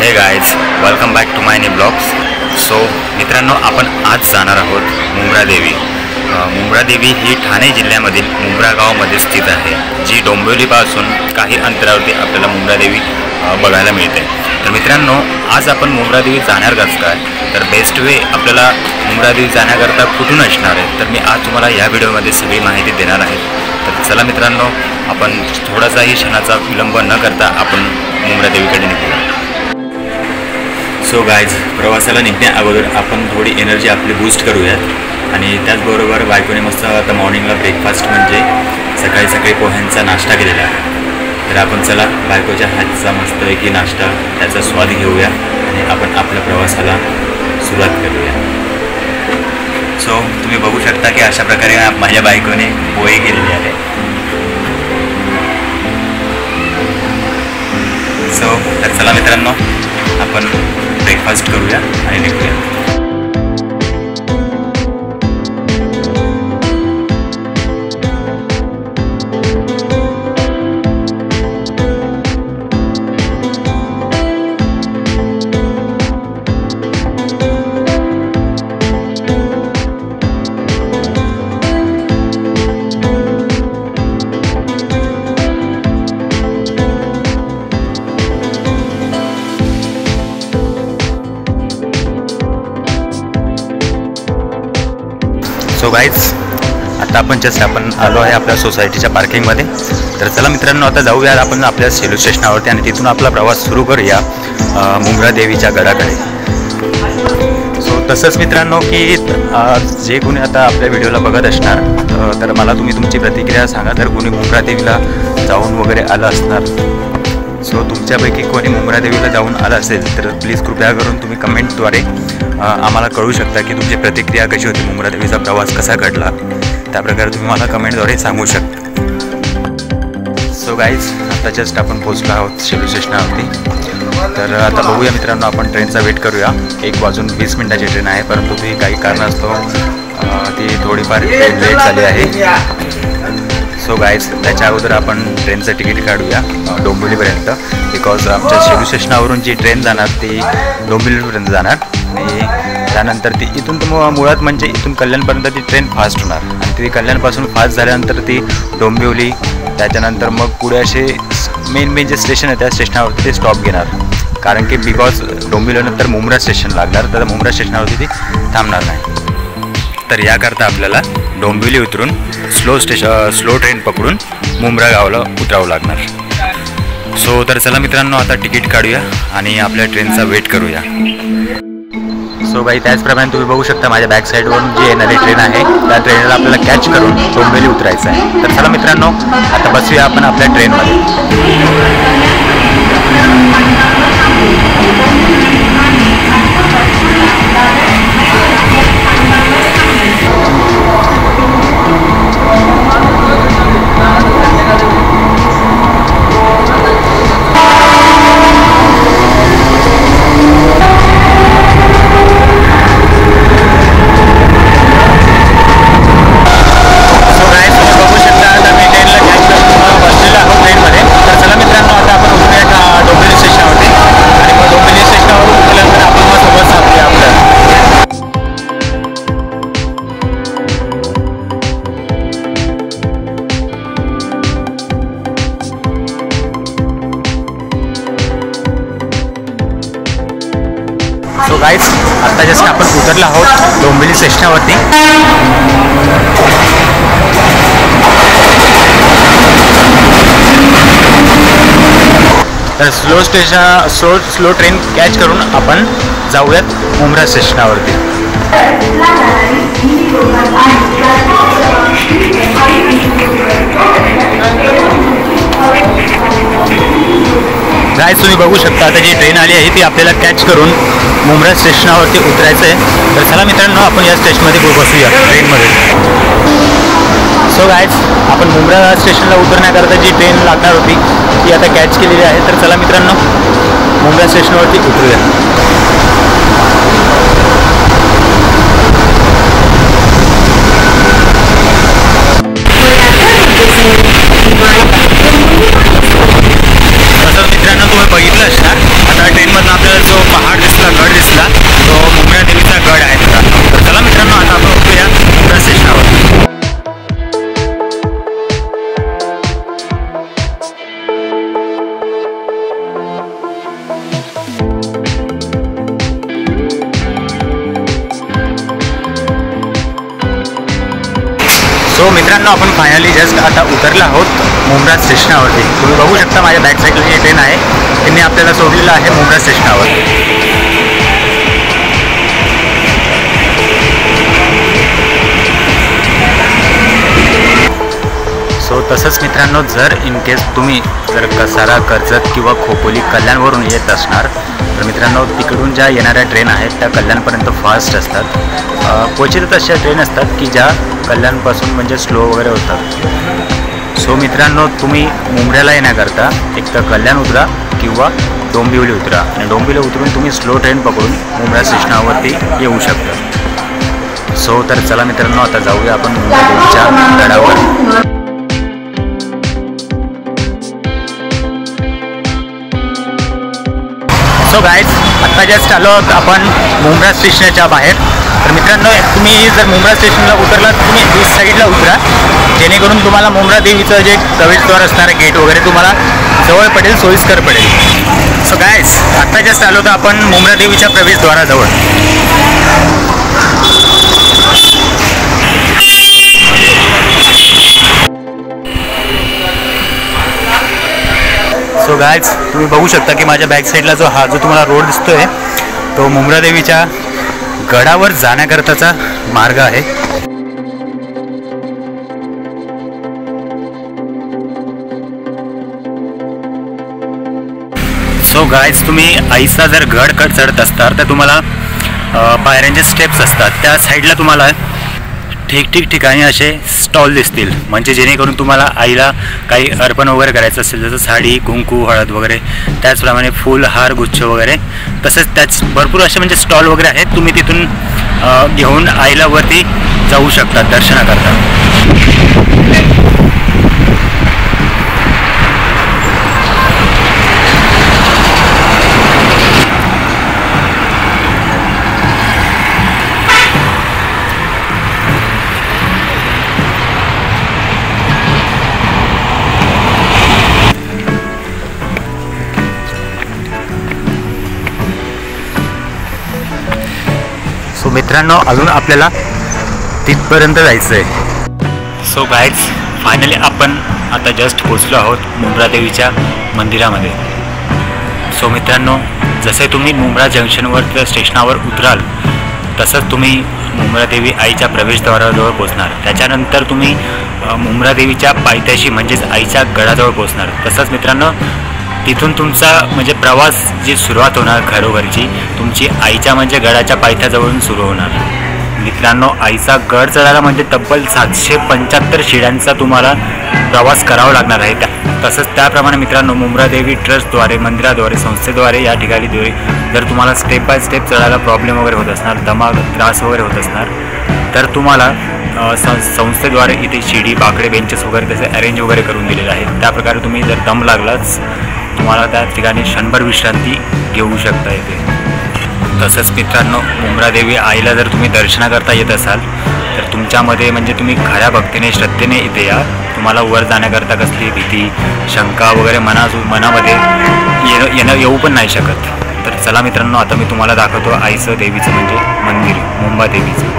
हे guys, welcome back to my new blogs. So मित्रांनो, आपण आज जाणार आहोत मुंब्रादेवी. मुंब्रादेवी ही ठाणे जिल्ह्यामधील मुंब्रा गावामध्ये स्थित आहे, जी डोंबिवलीपासून काही अंतरावरती आपल्याला मुंब्रादेवी बघायला मिळते. तर मित्रांनो, आज आपण मुंब्रादेवी जाणार कसं काय, तर बेस्ट वे आपल्याला मुंब्रादेवी जाण्याकरता कुठून असणार आहे, तर मी आज तुम्हाला या व्हिडिओमध्ये सगळी माहिती देणार आहे. तर चला मित्रांनो, आपण थोडासाही क्षणाचा विलंब न करता आपण मुंब्रादेवीकडे निघूया. सो गाईज, प्रवासाला निघण्या अगोदर आपण थोडी एनर्जी आपली बूस्ट करूयात आणि त्याचबरोबर बायकोने मस्त आता मॉर्निंगला ब्रेकफास्ट म्हणजे सकाळी सकाळी पोह्यांचा नाश्ता केलेला आहे. तर आपण चला बायकोच्या हातचा मस्तपैकी नाश्ता त्याचा स्वाद घेऊया आणि आपण आपल्या प्रवासाला सुरुवात करूया. सो तुम्ही बघू शकता की अशा प्रकारे माझ्या बायकोने पोहे केलेले आहे. सो तर चला मित्रांनो, आपण ब्रेकफास्ट करूया आणि निघूया. सो गाईज, आता आपण आलो आहे आपल्या सोसायटीच्या पार्किंगमध्ये. तर चला मित्रांनो, आता जाऊया आपण आपल्या सेलू स्टेशनावरती आणि तिथून आपला प्रवास सुरू करूया मुंब्रादेवीच्या गडाकडे. सो तसंच मित्रांनो की जे कोणी आता आपल्या व्हिडिओला बघत असणार तर मला तुम्ही तुमची प्रतिक्रिया सांगा. जर कोणी मुंब्रादेवीला जाऊन वगैरे आलं असणार, सो तुमच्यापैकी कोणी मुंब्रादेवीला जाऊन आलं असेल तर प्लीज कृपया करून तुम्ही कमेंटद्वारे आम्हाला कळू शकता की तुमची प्रतिक्रिया कशी होती, मुंब्रादेवीचा प्रवास कसा घडला, त्याप्रकारे तुम्ही मला कमेंटद्वारे सांगू शकता. सो गाईज, आता जस्ट आपण पोचलो आहोत सेलू स्टेशनावरती. तर आता बघूया मित्रांनो, आपण ट्रेनचा वेट करूया. 1:20 ट्रेन आहे, परंतु ती काही कारणास्तव ती थोडीफार लेट झाली आहे. सो गाईज, त्याच्या अगोदर आपण ट्रेनचं तिकीट काढूया डोंबिवलीपर्यंत, बिकॉज आमच्या सेलू स्टेशनावरून जी ट्रेन जाणार ती डोंबिवलीपर्यंत जाणार आणि त्यानंतर ती इथून मुळात म्हणजे इथून कल्याणपर्यंत ती ट्रेन फास्ट होणार आणि ती कल्याणपासून फास्ट झाल्यानंतर ती डोंबिवली, त्याच्यानंतर मग पुढे असे मेन जे स्टेशन आहे त्या स्टेशनावरती ते स्टॉप घेणार, कारण की बिकॉज डोंबिवलीनंतर मुंब्रा स्टेशन लागणार, तर मुंब्रा स्टेशनावरती ती थांबणार नाही. तर याकरता आपल्याला डोंबिवली उतरून स्लो ट्रेन पकडून मुंब्रा गावाला उतरावं लागणार. सो तर चला मित्रांनो, आता तिकीट काढूया आणि आपल्या ट्रेनचा वेट करूया. सो बाई, त्याचप्रमाणे तुम्ही बघू शकता माझ्या बॅक साईडवरून जी येणारी ट्रेन आहे त्या ट्रेनला आपल्याला कॅच करून डोंबिवली उतरायचं आहे. तर चला मित्रांनो, आता बसूया आपण आपल्या ट्रेनमध्ये. सो गाईज, आता जस्ट आपण उतरलो आहोत डोंबिवली स्टेशनावरती. तर स्लो ट्रेन कॅच करून आपण जाऊयात मुंब्रा स्टेशनावरती. गाईज, तुम्ही बघू शकता आता जी ट्रेन आली आहे ती आपल्याला कॅच करून मुंब्रा स्टेशनावरती उतरायचं आहे. तर चला मित्रांनो, आपण या स्टेशनमध्ये बसूया ट्रेनमध्ये. सो गाईज, आपण मुंब्रा स्टेशनला उतरण्याकरता जी ट्रेन लागणार होती ती आता कॅच केलेली आहे. तर चला मित्रांनो, मुंब्रा स्टेशनवरती उतरूया. तसंच मित्रांनो, तुम्ही बघितलं असणार आता ट्रेनमधून आपल्याला सो मित्रांनो, आपण फायनली जस्ट आता उतरलो आहोत मुंब्रा स्टेशनावरती. तुम्ही बघू शकता माझ्या बॅक साईडला जी ट्रेन आहे त्यांनी आपल्याला सोडलेलं आहे मुंब्रा स्टेशनावर. सो तसंच मित्रांनो, जर इन केस तुम्ही जर कसारा, कर्जत किंवा खोपोली, कल्याणवरून येत असणार तर मित्रांनो, तिकडून ज्या येणाऱ्या ट्रेन आहेत त्या कल्याणपर्यंत फास्ट असतात. क्वचितच अशा ट्रेन असतात की ज्या कल्याणपासून म्हणजे स्लो वगैरे होतात. सो मित्रांनो, तुम्ही मुंब्र्याला येण्याकरता एक तर कल्याण उतरा किंवा डोंबिवली उतरा आणि डोंबिवली उतरून तुम्ही स्लो ट्रेन पकडून मुंब्रा स्टेशनावरती येऊ शकता. सो तर चला मित्रांनो, आता जाऊया आपण मुंब्रा देवीच्या गडावर. सो गाईज, आत्ता जस्ट आलो आपण मुंब्रा स्टेशनच्या बाहेर. तर मित्रांनो, तुम्ही जर मुंब्रा स्टेशनला उतरलात तुम्ही ईस्ट साईडला उतरा, जेणेकरून तुम्हाला मुंब्रा देवीचं जे प्रवेशद्वार असणारं गेट वगैरे तुम्हाला जवळ पडेल, सोयीस्कर पडेल. सो गाईज, आत्ता जस्ट आलो तर आपण मुंब्रा देवीच्या प्रवेशद्वाराजवळ. सो गाईज, तुम्ही बघू शकता की माझ्या बॅक साईडला जो तुम्हाला रोड दिसतोय तो मुंब्रा देवीच्या गडावर जाण्याकरताचा मार्ग आहे. सो गाईज, तुम्ही आईचा जर गड चढत असतात तर तुम्हाला पायऱ्यांचे स्टेप्स असतात, त्या साईडला तुम्हाला ठिकठिकाणी असे स्टॉल दिसतील, म्हणजे जेणेकरून तुम्हाला आईला काही अर्पण वगैरे करायचं असेल, जसं साडी, कुंकू, हळद वगैरे, त्याचप्रमाणे फूल, हार, गुच्छ वगैरे, तसंच त्याच भरपूर असे म्हणजे स्टॉल वगैरे आहेत. तुम्ही तिथून घेऊन आईला वरती जाऊ शकता दर्शनाकरता. सो मित्रांनो, अजून आपल्याला तिथपर्यंत जायचं आहे. सो गाईज, फायनली आपण आता जस्ट पोचलो आहोत मुंब्रा देवीच्या मंदिरामध्ये. सो मित्रांनो, जसे तुम्ही मुंब्रा जंक्शनवर स्टेशनावर उतराल तसंच तुम्ही मुंब्रा देवी आईच्या प्रवेशद्वाराजवळ पोचणार. त्याच्यानंतर तुम्ही मुंब्रा देवीच्या पायथ्याशी म्हणजेच आईच्या गडाजवळ पोचणार. तसंच मित्रांनो, तिथून तुमचा म्हणजे प्रवास जी सुरुवात होणार खरोखरची तुमची आईच्या म्हणजे गडाच्या पायथ्याजवळून सुरू होणार. मित्रांनो, आईचा गड चढायला म्हणजे तब्बल 775 शिड्यांचा तुम्हाला प्रवास करावा लागणार आहे. तसंच त्याप्रमाणे मित्रांनो, मुंब्रा देवी ट्रस्टद्वारे, मंदिराद्वारे, संस्थेद्वारे या ठिकाणी जर तुम्हाला स्टेप बाय स्टेप चढायला प्रॉब्लेम वगैरे होत असणार, त्रास वगैरे होत असणार, तर तुम्हाला संस्थेद्वारे इथे शिडी, बाकडे, बेंचेस वगैरे तसे अरेंज वगैरे करून दिलेले आहेत. त्याप्रकारे तुम्ही जर दम लागलाच तुम्हाला त्या ठिकाणी क्षणभर विश्रांती घेऊ शकता येते. तसंच मित्रांनो, मुंब्रा देवी आईला जर तुम्ही दर्शनाकरता येत असाल तर तुमच्यामध्ये म्हणजे तुम्ही खऱ्या भक्तीने, श्रद्धेने इथे या. तुम्हाला वर जाण्याकरता कसली भीती, शंका वगैरे मनामध्ये येऊ पण नाही शकत. तर चला मित्रांनो, आता मी तुम्हाला दाखवतो आईचं देवीचं म्हणजे मंदिर, मुंब्रा देवीचं.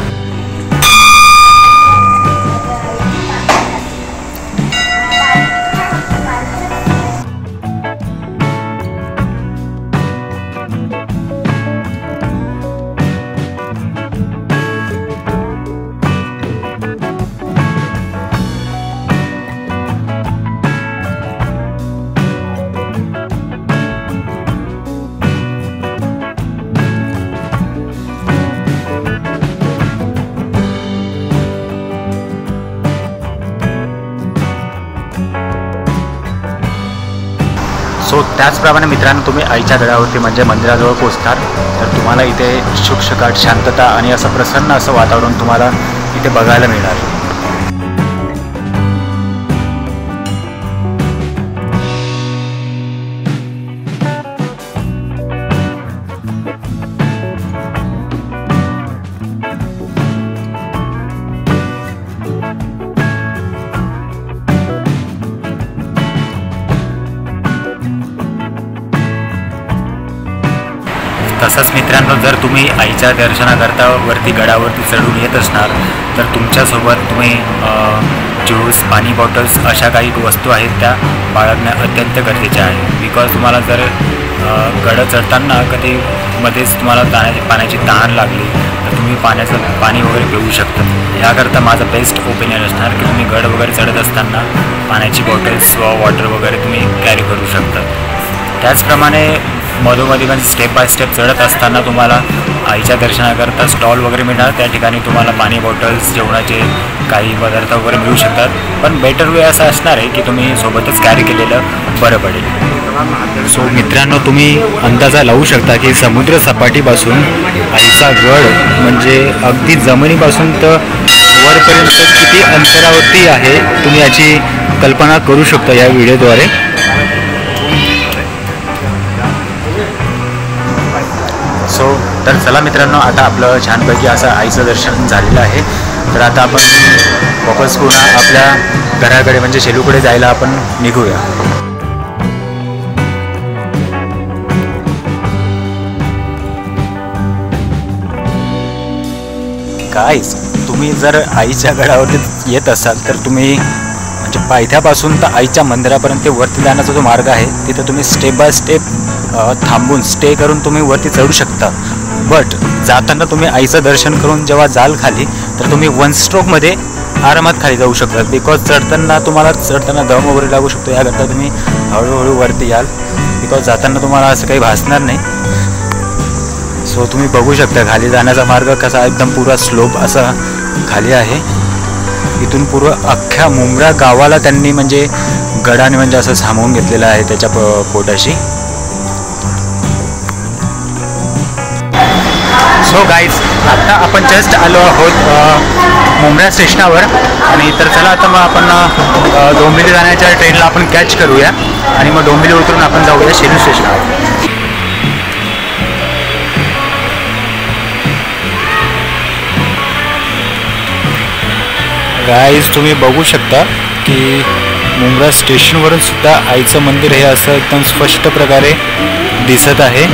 सो त्याचप्रमाणे मित्रांनो, तुम्ही आईच्या गडावरती म्हणजे मंदिराजवळ पोचणार तर तुम्हाला इथे शुकशकाट, शांतता आणि असं प्रसन्न असं वातावरण तुम्हाला इथे बघायला मिळणार. तसंच मित्रांनो, जर तुम्ही आईच्या दर्शनाकरता वरती गडावरती चढून येत असणार तर तुमच्यासोबत तुम्ही ज्यूस, पाणी बॉटल्स अशा काही वस्तू आहेत त्या बाळगणं अत्यंत गरजेचे आहे. बिकॉज तुम्हाला जर गड चढताना कधी मध्येच तुम्हाला पाण्याची तहान लागली तर तुम्ही पाणी वगैरे पिऊ शकता. याकरता माझं बेस्ट ओपिनियन असणार की तुम्ही गड वगैरे चढत असताना पाण्याची बॉटल्स व वॉटर वगैरे तुम्ही कॅरी करू शकता. त्याचप्रमाणे मधोमधी म्हणजे स्टेप बाय स्टेप चढत असताना तुम्हाला आईच्या दर्शनाकरता स्टॉल वगैरे मिळणार. त्या ठिकाणी तुम्हाला पाणी बॉटल्स, जेवणाचे काही पदार्थ वगैरे मिळू शकतात. पण बेटर वे असं असणार आहे की तुम्ही सोबतच कॅरी केलेलं बरं पडेल. सो मित्रांनो, तुम्ही अंदाजा लावू शकता की समुद्र सपाटीपासून आईचा गड म्हणजे अगदी जमिनीपासून तर वरपर्यंत किती अंतरावरती आहे, तुम्ही याची कल्पना करू शकता या व्हिडिओद्वारे. सो तर चला मित्रांनो, आता आपलं छानपैकी असं आईचं दर्शन झालेलं आहे. तर आता आपण वापस पुन्हा आपल्या घराकडे म्हणजे शेलूकडे जायला आपण निघूया. गाईज, तुम्ही जर आईच्या गडावरती येत असाल तर तुम्ही म्हणजे पायथ्यापासून तर आईच्या मंदिरापर्यंत वरती जाण्याचा जो मार्ग आहे तिथं तुम्ही स्टेप बाय स्टेप थांबून स्टे करून तुम्ही वरती चढू शकता. बट जाताना तुम्ही आईचं दर्शन करून जेव्हा जाल खाली तर तुम्ही 1 स्ट्रोकमध्ये आरामात खाली जाऊ शकता. बिकॉज चढताना दम वगैरे लागू शकतो. याकरता तुम्ही हळूहळू वरती याल. बिकॉज जाताना तुम्हाला असं काही भासणार नाही. सो तुम्ही बघू शकता खाली जाण्याचा मार्ग कसा एकदम पुरा स्लोप असा खाली आहे. इथून पूर्व अख्ख्या मुंब्रा गावाला त्यांनी म्हणजे गडाने म्हणजे असं सामावून घेतलेलं आहे त्याच्या पोटाशी. सो गाईज, आता आपण जस्ट आलो आहोत मुंब्रा स्टेशनावर. आणि तर चला आता मग आपण डोंबिवली जाण्याच्या ट्रेनला आपण कॅच करूया आणि मग डोंबिवली उतरून आपण जाऊया शेलू स्टेशनावर. गाईज, तुम्ही बघू शकता की मुंब्रा स्टेशनवरून सुद्धा आईचं मंदिर हे असं एकदम स्पष्ट प्रकारे दिसत आहे.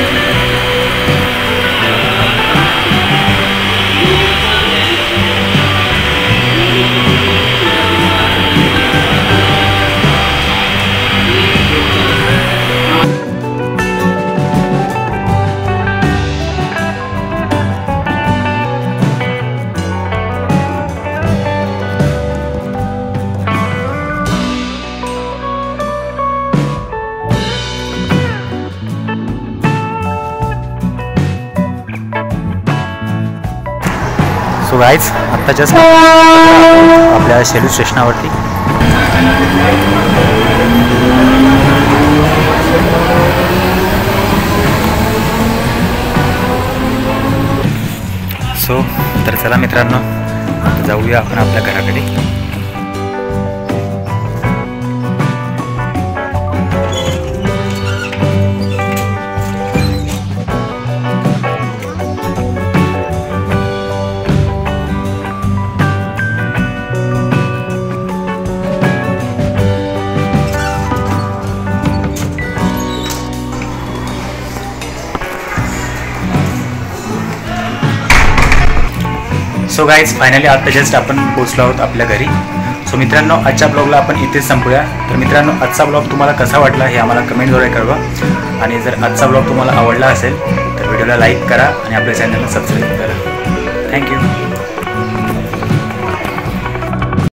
सो गाईज, आत्ता जस्ट आपल्या शेलू स्टेशनावरती. सो तर चला मित्रांनो, आता जाऊया आपण आपल्या घराकडे. सो गाईज, फायनली आता जस्ट आपण पोचलो आहोत आपल्या घरी. सो मित्रांनो, आजच्या ब्लॉगला आपण इथेच संपूया. तर मित्रांनो, आजचा ब्लॉग तुम्हाला कसा वाटला हे आम्हाला कमेंटद्वारे कळवा. आणि जर आजचा ब्लॉग तुम्हाला आवडला असेल तर व्हिडिओला लाईक करा आणि आपल्या चॅनलला सबस्क्राईब करा. थँक्यू.